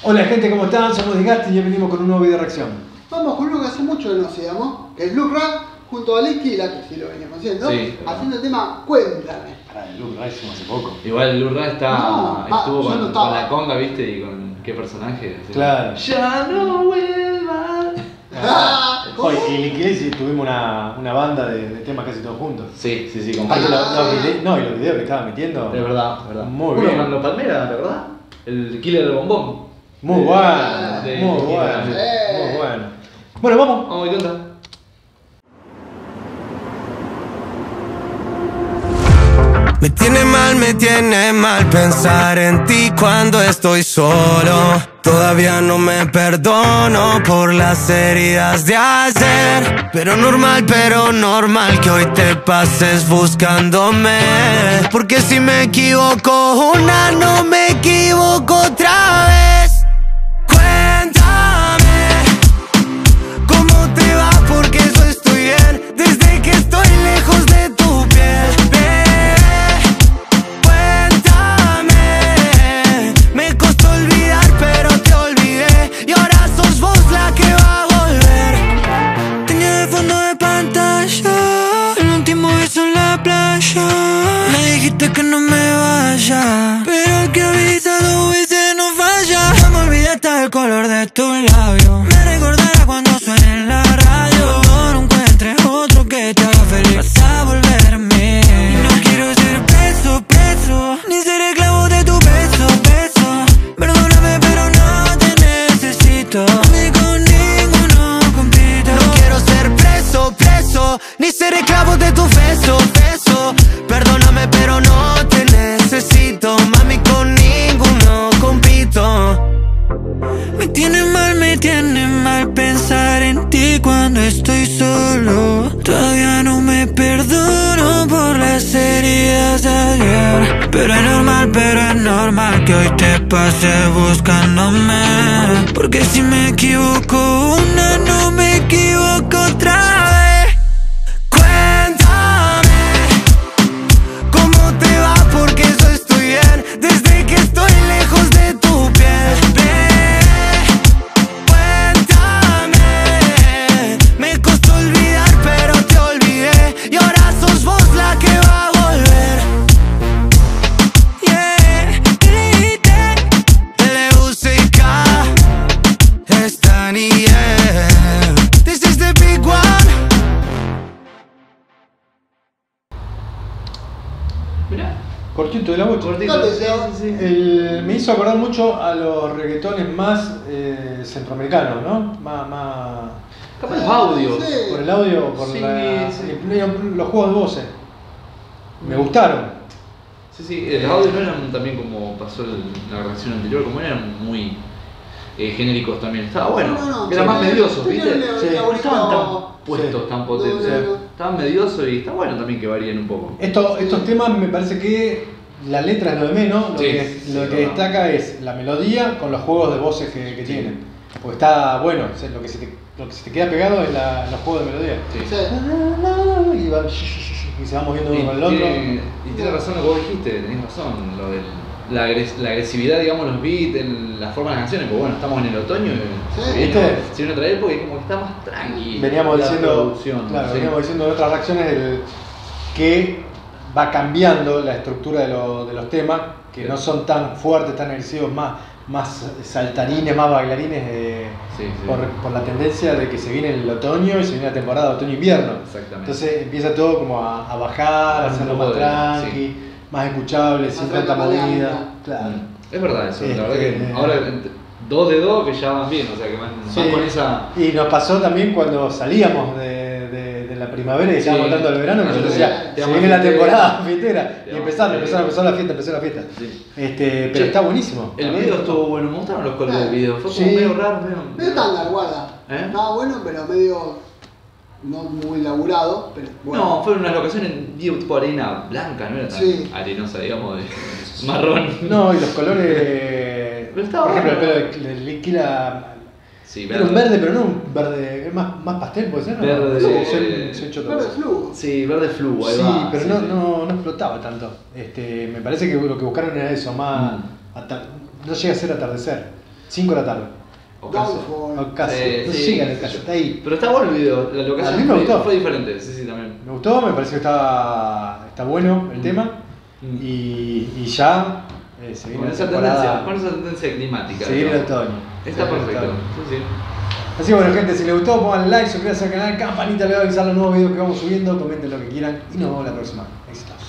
Hola gente, ¿cómo están? Somos Desgaste y hoy venimos con un nuevo video de reacción. Vamos con uno que hace mucho que no hacíamos, que es Lucra, junto a Liquila, que sí lo veníamos haciendo, Sí, haciendo el tema Cuéntame. Pará, el Lucra hicimos hace poco. Igual el Lurra estuvo yo no con estaba. la conga, ¿viste? Y con qué personaje. Así. Claro. Ya no vuelvan. ¿Cómo? Oye, y Liquila tuvimos una banda de temas casi todos juntos. Sí, con Aparte Ah. no, y los videos que estaba metiendo. Es verdad, es verdad. Muy Uno bien. con los Palmera, ¿verdad? El killer del bombón. Muy bueno, de- muy de- bueno, de- muy bueno. Bueno, vamos. Vamos, ¿qué onda? Me tiene mal pensar en ti cuando estoy solo. Todavía no me perdono por las heridas de ayer. Pero normal que hoy te pases buscándome. Porque si me equivoco una, no me equivoco otra vez. Cuéntame cómo te va, porque yo estoy bien desde que estoy lejos de tu piel. Me costó olvidar, pero te olvidé. Y ahora sos vos la que va a volver. Tenía de fondo de pantalla el último beso en la playa. Me dijiste que no me vaya, pero el que avisa dos veces no falla. No me olvidé hasta el color de tu labio. Me recordará cuando suene en la radio. Cuando no encuentres otro que te haga feliz, vas a volver a mí. Y no quiero ser preso, ni ser esclavo de tu beso. Perdóname, pero no te necesito. Ni con ninguno compito. No quiero ser preso, ni ser esclavo de tu beso. Perdóname, pero no te necesito. Mami, con ninguno compito. Me tiene mal pensar en ti cuando estoy solo. Todavía no me perdono por las heridas de ayer. Pero es normal que hoy te pase buscándome. Porque si me equivoco una, no me equivoco otra vez. Cuéntame cómo te va, porque yo estoy bien desde que estoy lejos de tu piel. Me costó olvidar, pero te olvidé. Y ahora sos vos la que va a volver. Yeah, L-U-C-K, Stan y yeah. This is the big one. Mirá. Cortito de la bocha. Cortito. Sí. Me hizo acordar mucho a los reggaetones más centroamericanos, ¿no? Más Capaz los audios. Sí. por el audio, por Sí, los juegos de voces. Me gustaron. Sí, los audios no eran también como pasó la grabación anterior, como eran muy genéricos también. Estaba bueno, No, eran más tenía- mediosos, tenía ¿viste? un Sí. No estaban tan laburito. puestos, Sí. tan potentes. No. Estaban mediosos y está bueno también que varíen un poco. Estos temas me parece que la letra es lo de menos, lo Sí, que sí, lo que verdad. destaca es la melodía con los juegos de voces que tienen. Porque está bueno, o sea, lo que se te queda pegado es los juegos de melodía. Sí. Sí. Y se va moviendo uno Y con el otro. tiene razón lo que vos dijiste, tenés razón, lo de la agresividad, digamos, los beats, la forma de las canciones, pues bueno, estamos en el otoño y Sí. ¿Viste? si viene otra época y como que está más tranqui. Veníamos la diciendo, producción, claro, sí. veníamos diciendo en otras reacciones que va cambiando la estructura de los temas, que Sí. no son tan fuertes, tan agresivos, más saltarines, más bailarines, Sí. por la tendencia de que se viene el otoño y se viene la temporada de otoño-invierno. Exactamente. Entonces empieza todo como a bajar, a hacerlo Un más poco de- tranqui, más escuchable, sin Más tanta tranqui, movida. Claro. Es verdad eso, la verdad que Este, ahora 2 de 2 que ya van bien, o sea que van Sí. con esa. Y nos pasó también cuando salíamos de la primavera y estábamos Sí. entrando al verano, que yo Sí. decía, Te se vamos viene la fiestera. temporada fiestera. Te Y vamos empezó fiestera. la fiesta. Sí. Pero Che, está buenísimo. El video estuvo bueno, me gustaron los colores del video, fue como Sí. medio raro, Medio estándar, guarda. ¿Eh? Estaba bueno, pero medio no muy laburado, pero bueno. No, fueron unas locaciones tipo arena blanca, no era tan Sí. arenosa, digamos, de marrón. No, y los colores. Pero estaba por ejemplo, bueno. el pelo de Liquila. Sí, Era un verde, pero no un verde, más pastel, puede ser. ¿no? Verde, soy choto. Verde flujo. Sí, verde fluo, ahí Sí, va. pero sí, no, sí. no explotaba tanto. Me parece que lo que buscaron era eso, más. No llega a ser atardecer. 5 de la tarde. O casi. Downfall. O casi. No Sí, llegan sí, casi, yo. está ahí. Pero está bueno el video, la A locación mí me gustó. fue diferente, sí, también. Me gustó, me pareció que está bueno el tema. Y ya se viene Con la esa temporada. tendencia climática. Se viene el digamos. otoño. Está Se viene el perfecto. otoño. Sí, sí. Así que bueno, gente, si les gustó, pongan like, suscríbanse al canal, campanita, le va a avisar los nuevos videos que vamos subiendo, comenten lo que quieran y nos vemos la próxima. Éxitos.